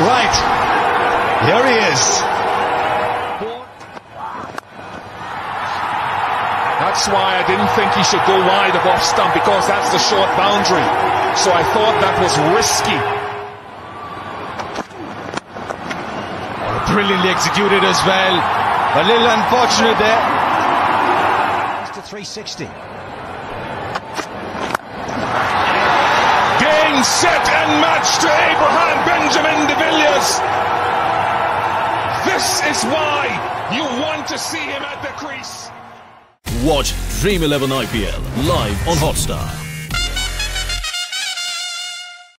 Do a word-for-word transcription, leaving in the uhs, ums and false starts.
Right, here he is. That's why I didn't think he should go wide of off stump, because that's the short boundary. So I thought that was risky. Brilliantly executed as well. A little unfortunate there. To three sixty. Game, set and match to Abraham Benjamin de Villiers. This is why you want to see him at the crease. Watch Dream eleven I P L live on Hotstar.